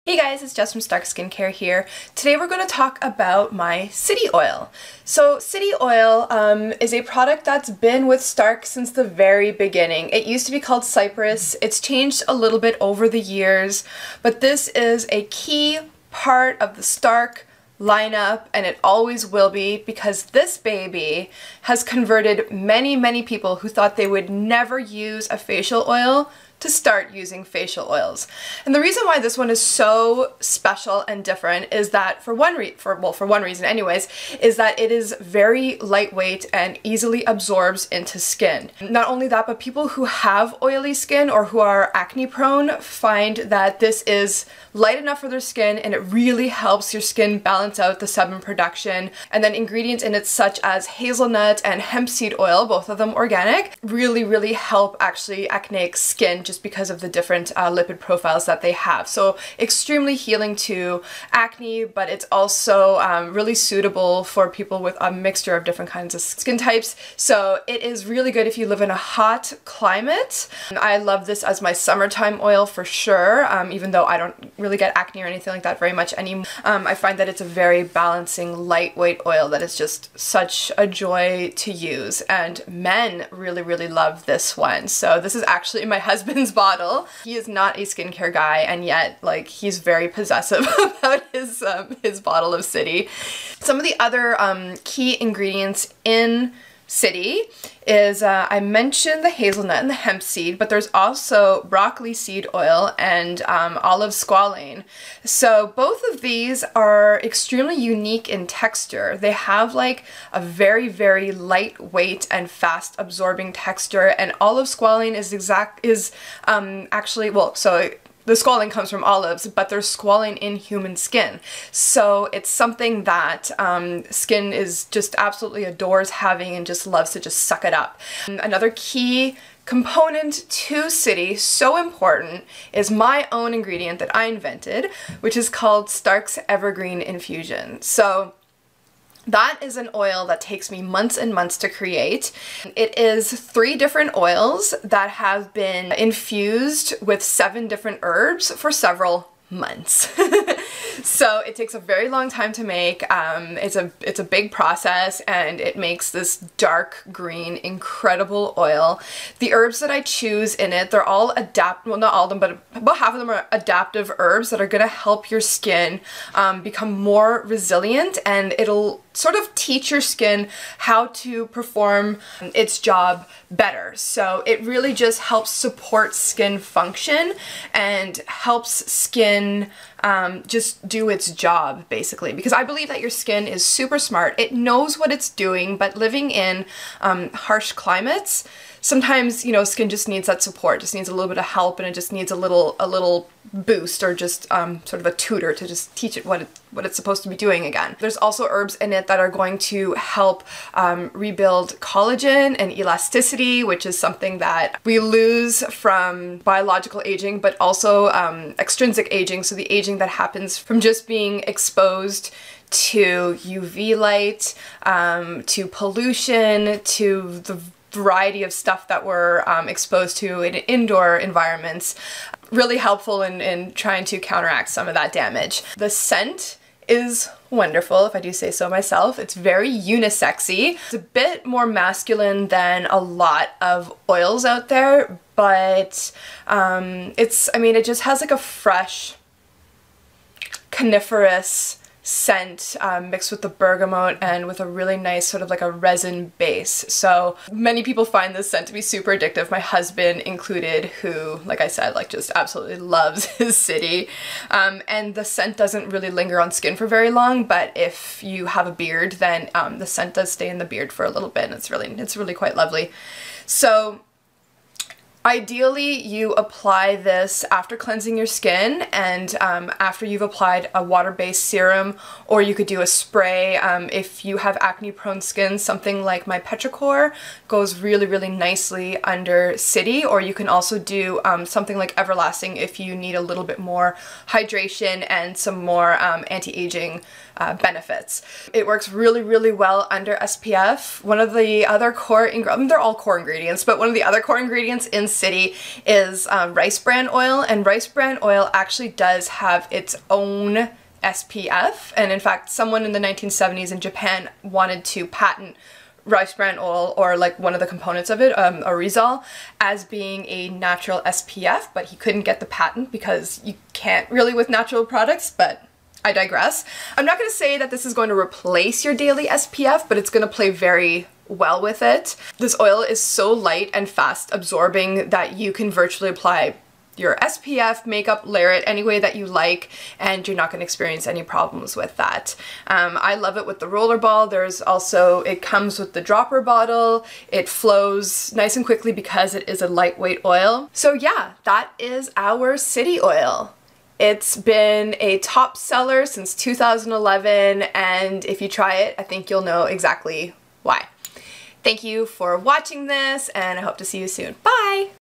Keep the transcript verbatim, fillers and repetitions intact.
Hey guys, it's Jess from Stark Skincare here. Today we're going to talk about my City Oil. So City Oil um, is a product that's been with Stark since the very beginning. It used to be called Cypress. It's changed a little bit over the years, but this is a key part of the Stark lineup, and it always will be, because this baby has converted many, many people who thought they would never use a facial oil to start using facial oils. And the reason why this one is so special and different is that for one re for well for one reason anyways, is that it is very lightweight and easily absorbs into skin. Not only that, but people who have oily skin or who are acne prone find that this is light enough for their skin, and it really helps your skin balance out the sebum production. And then ingredients in it such as hazelnut and hemp seed oil, both of them organic, really really help actually acneic skin just because of the different uh, lipid profiles that they have. So extremely healing to acne, but it's also um, really suitable for people with a mixture of different kinds of skin types. So it is really good if you live in a hot climate. I love this as my summertime oil for sure, um, even though I don't really get acne or anything like that very much anymore. Um, I find that it's a very balancing, lightweight oil that is just such a joy to use, and men really, really love this one. So this is actually my husband's bottle. He is not a skincare guy, and yet like he's very possessive about his um, his bottle of City. Some of the other um, key ingredients in City is, uh, I mentioned the hazelnut and the hemp seed, but there's also broccoli seed oil and um, olive squalane. So both of these are extremely unique in texture. They have like a very, very lightweight and fast absorbing texture, and olive squalane is exact is um, actually, well, so the squalane comes from olives, but there's squalane in human skin. So it's something that um, skin is just absolutely adores having and just loves to just suck it up. Another key component to City, so important, is my own ingredient that I invented, which is called Stark's Evergreen Infusion. So that is an oil that takes me months and months to create. It is three different oils that have been infused with seven different herbs for several months. So it takes a very long time to make. Um, it's a it's a big process, and it makes this dark green, incredible oil. The herbs that I choose in it, they're all adapt, well not all of them, but about half of them are adaptive herbs that are gonna help your skin um, become more resilient, and it'll sort of teach your skin how to perform its job better. So it really just helps support skin function and helps skin um, just do its job, basically. Because I believe that your skin is super smart. It knows what it's doing, but living in um, harsh climates, sometimes, you know, skin just needs that support, just needs a little bit of help, and it just needs a little a little boost, or just um, sort of a tutor to just teach it what it, what it's supposed to be doing again. There's also herbs in it that are going to help um, rebuild collagen and elasticity, which is something that we lose from biological aging, but also um, extrinsic aging, so the aging that happens from just being exposed to U V light, um, to pollution, to the variety of stuff that we're um, exposed to in indoor environments. Really helpful in, in trying to counteract some of that damage. The scent is wonderful, if I do say so myself. It's very unisexy. It's a bit more masculine than a lot of oils out there, but um, it's, I mean, it just has like a fresh, coniferous scent um, mixed with the bergamot and with a really nice sort of like a resin base. So many people find this scent to be super addictive, my husband included, who, like I said, like just absolutely loves his City. Um, and the scent doesn't really linger on skin for very long, but if you have a beard, then um, the scent does stay in the beard for a little bit, and it's really, it's really quite lovely. So ideally, you apply this after cleansing your skin, and um, after you've applied a water-based serum, or you could do a spray. Um, if you have acne-prone skin, something like my Petrichor goes really, really nicely under City, or you can also do um, something like Everlasting if you need a little bit more hydration and some more um, anti-aging uh, benefits. It works really, really well under S P F. One of the other core ingredients, I mean, they're all core ingredients, but one of the other core ingredients in City is um, rice bran oil, and rice bran oil actually does have its own S P F, and in fact someone in the nineteen seventies in Japan wanted to patent rice bran oil, or like one of the components of it, um, aerosol, as being a natural S P F, but he couldn't get the patent because you can't really with natural products, but I digress. I'm not going to say that this is going to replace your daily S P F, but it's going to play very well with it. This oil is so light and fast absorbing that you can virtually apply your S P F, makeup, layer it any way that you like, and you're not going to experience any problems with that. Um, I love it with the rollerball. There's also, it comes with the dropper bottle. It flows nice and quickly because it is a lightweight oil. So yeah, that is our City Oil. It's been a top seller since two thousand eleven, and if you try it, I think you'll know exactly why. Thank you for watching this, and I hope to see you soon. Bye!